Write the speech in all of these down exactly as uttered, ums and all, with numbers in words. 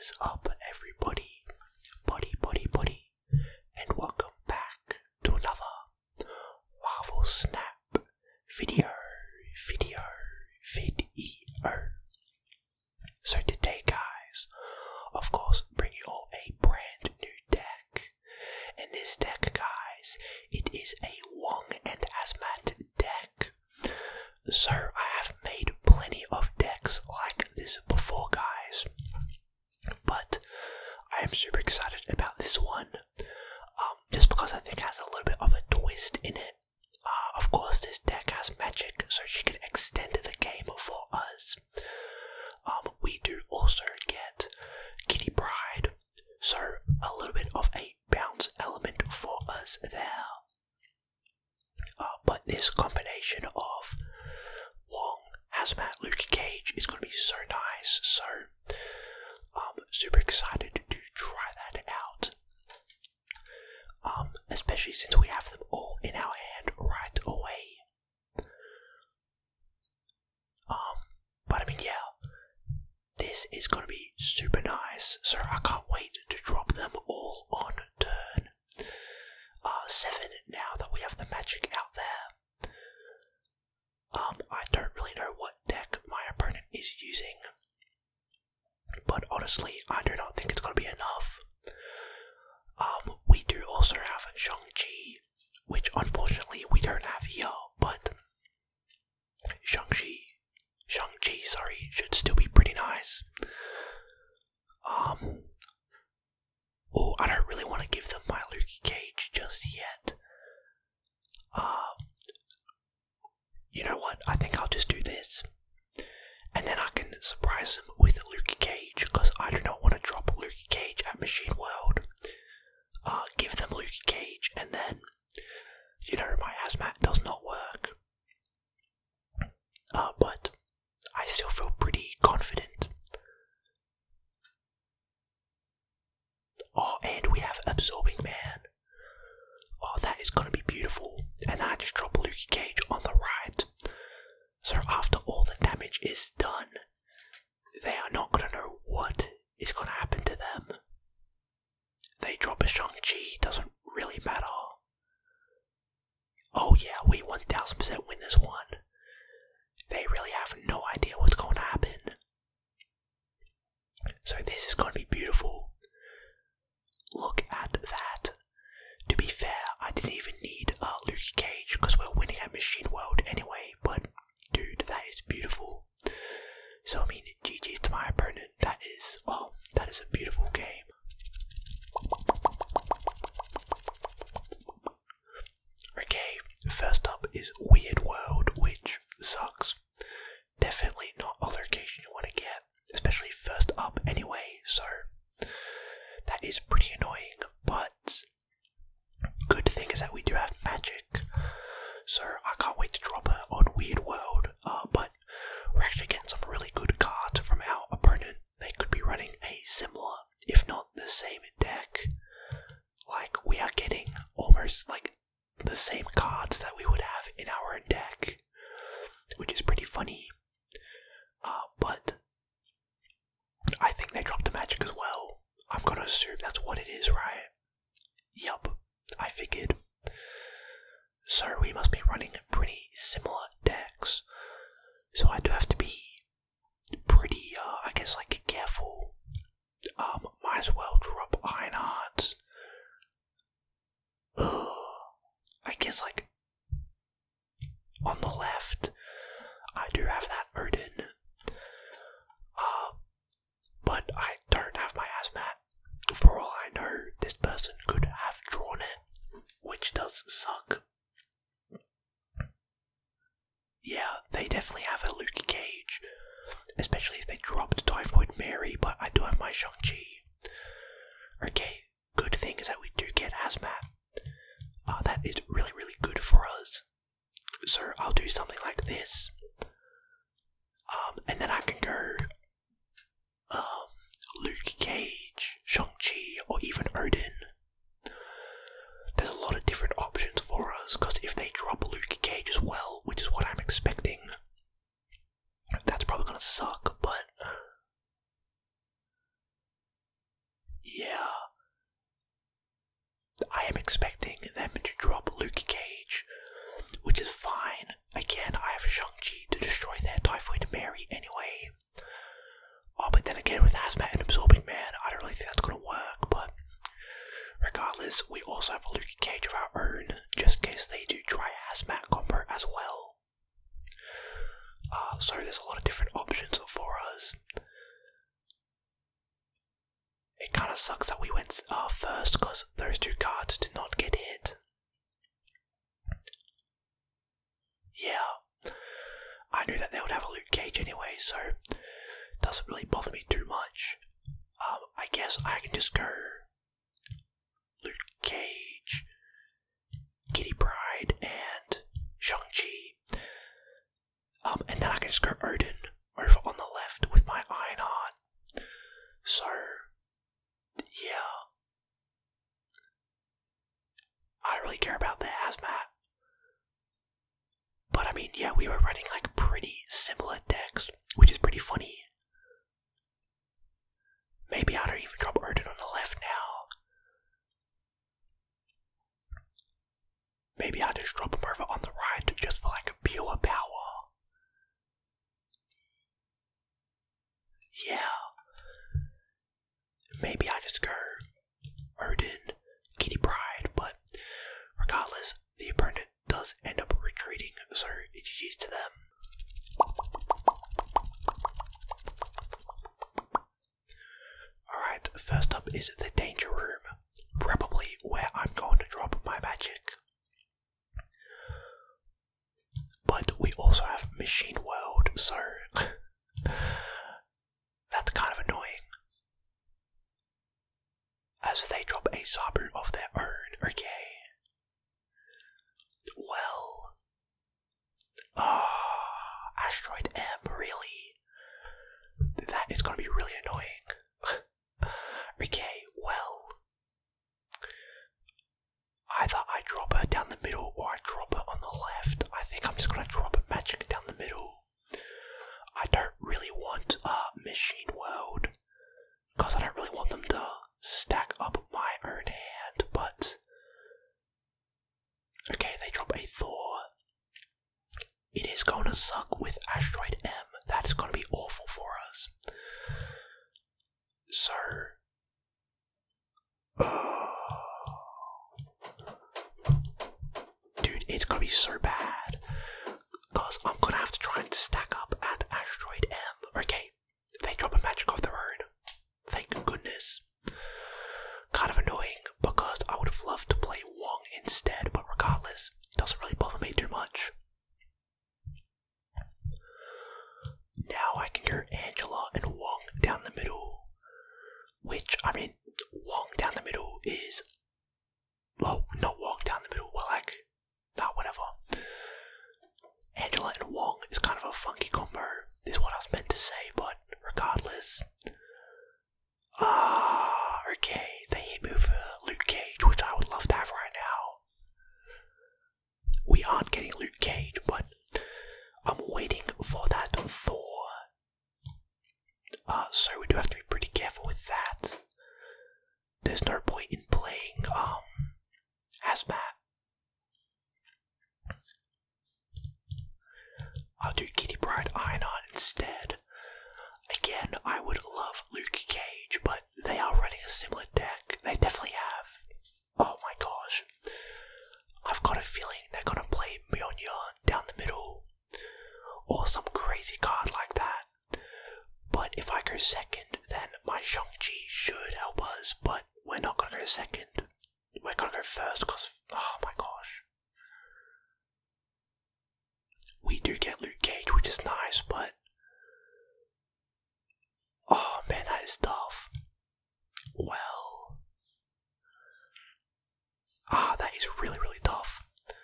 is up, everybody? Buddy, buddy, buddy, and welcome back to another Marvel Snap video, video, video. So today, guys, of course, bring you all a brand new deck. And this deck, guys, it is a Wong and Hazmat deck. So I have made plenty of decks like this before, guys, but I am super excited about this one, um, just because I think it has a little bit of a twist in it. Uh, of course, this deck has magic, so she can extend the game for us. Um, we do also get Kitty Pride, so a little bit of a bounce element for us there. Uh, but this combination of Wong, Hazmat, Luke Cage is going to be so nice, so um, super excited to try that out. Um, especially since we have them all in our hand right away. Um, but I mean, yeah, this is going to be super nice, so I can't wait to drop them all on turn uh, seven now that we have the magic out there. Um, I don't really know what deck my opponent is using, but honestly, I do not think it's going to be enough. Um, we do also have Shang-Chi, which unfortunately we don't have here, but Shang-Chi, Shang-Chi, sorry, should still be pretty nice. Um, oh, I don't really want to give them my Luke Cage just yet. Uh, you know what, I think I'll just do this, and then I can surprise them with Luke Cage, because I do not want to drop Luke Cage at Machine World. Uh, give them Luke Cage, and then, you know, my Hazmat does not work. Uh, but I still feel pretty confident. Oh, and we have Absorbing Man. Oh, that is going to be beautiful. And I just drop Luke Cage on the right. So after all the damage is done, they are not going to know what is going to happen to them. They drop a Shang-Chi, doesn't really matter. Oh yeah, we one thousand percent win this one. They really have no idea what's going to happen. So this is going to be beautiful. Look at that. To be fair, I didn't even need uh, Luke Cage because we're winning at Machine World anyway, but dude, that is beautiful. So I mean, G G's to my opponent. That is, oh, that is a beautiful game. Okay, first up is Weird World, which sucks. Definitely not a location you want to get, especially first up anyway, so that is pretty annoying, but good thing is that we do have magic, so I can't wait to drop her on Weird World, uh, but we're actually getting some really good cards from our opponent. They could be running a similar, if not the same deck. Like, we are getting almost like the same cards that we would have in our own deck, which is pretty funny. Uh, but I think they dropped the magic as well. I'm gonna assume that's what it is, right? Yup, I figured. So we must be running pretty similar decks. So I do have to be pretty, uh, I guess, like, careful. Um, might as well drop Iron Hearts. Ugh. I guess, like, on the left, I do have that Odin. Uh, but I don't have my Hazmat. For all I know, this person could have drawn it, which does suck. Yeah, they definitely have a Luke Cage, especially if they dropped Typhoid Mary, but I do have my Shang-Chi. Okay, good thing is that we do get Hazmat. Uh, that is really, really good for us. So I'll do something like this. Um, and then I can go um, Luke Cage, Shang-Chi, or even Odin. There's a lot of different options for us, because if they drop Luke Cage as well, which is what I'm expecting, that's probably going to suck, but sucks that we went uh, first because those two cards did not get hit. Yeah, I knew that they would have a loot cage anyway, so it doesn't really bother me too much. Um, I guess I can just go loot cage, Kitty Pryde, and Shang-Chi. Um, and then I can just go Odin over on the left with my Iron Heart. So, yeah. I don't really care about the Hazmat. But I mean, yeah, we were running like pretty similar decks, which is pretty funny. Maybe I don't even drop Odin on the left now. Maybe I just drop him over on the right just for like a pure power. Yeah. Maybe I just go Odin, Kitty Pryde, but regardless, the opponent does end up retreating, so it's G G's to them. Alright, first up is the Danger Room, probably where I'm going to drop my magic. But we also have Machine World, so that's kind of annoying. As they drop a Zabu of their own, okay. Well, ah, uh, Asteroid M, really? That is going to be really annoying. Okay, well, either I drop her down the middle or I drop her on the left. I think I'm just going to drop a magic down the middle. I don't really want uh, Machine World, because I don't really want them to stack up my own hand, but okay, they drop a Thor. It is going to suck with Asteroid M. That is going to be awful for us. So, uh, dude, it's going to be so bad, because I'm going to have to try and stack up at Asteroid M. Okay, they drop a magic of their own. Thank goodness. Kind of annoying, because I would have loved to play Wong instead, but regardless, it doesn't really bother me too much. Now I can go Angela and Wong down the middle, which, I mean, Wong down the middle is, well, not Wong down the middle, well, like, nah, whatever. Angela and Wong is kind of a funky combo, is what I was meant to say, but regardless. Ah, okay, they hit me with a loot cage, which I would love to have right now. We aren't getting loot cage, but I'm waiting for that Thor. Uh, so we do have to be pretty careful with that. There's no point in playing, um, Hazmat. I'll do Kitty Pryde Iron Heart instead. Again, I would love Luke Cage, but they are running a similar deck. They definitely have. Oh my gosh. I've got a feeling they're gonna play Mjolnir down the middle, or some crazy card like that. But if I go second, then my Shang-Chi should help us, but we're not gonna go second. We're gonna go first, because, oh my gosh. We do get Luke Cage, which is nice, but oh man, that is tough. Well, ah, that is really, really tough.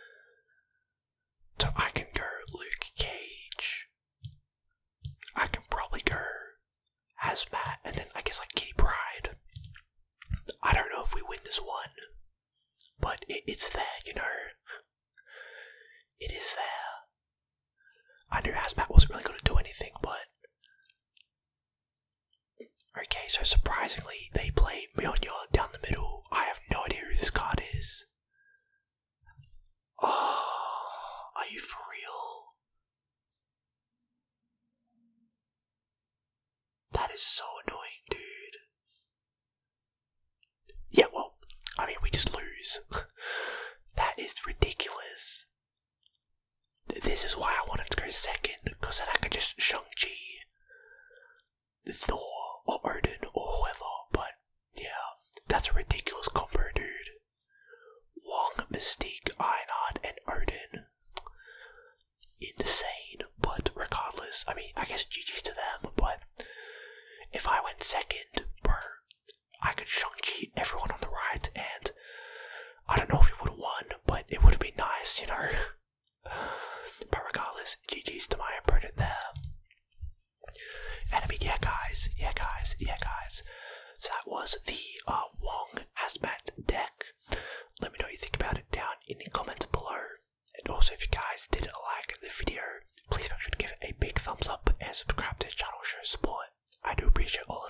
So I can go Luke Cage. I can probably go Hazmat, and then I guess like Kitty Pryde. I don't know if we win this one, but it, it's there, you know. It is there. I knew Hazmat wasn't really going to do anything, but okay, so surprisingly, they play Mjolnir down the middle. I have no idea who this card is. Oh, are you for real? That is so annoying, dude. Yeah, well, I mean, we just lose. That is ridiculous. This is why I wanted to go second, because then I could just Shang-Chi, Thor, or Odin, or whoever, but yeah. And I mean, yeah, guys, yeah, guys, yeah, guys. So that was the uh, Wong Hazmat deck. Let me know what you think about it down in the comments below. And also, if you guys did like the video, please make sure to give it a big thumbs up and subscribe to the channel, show support. I do appreciate all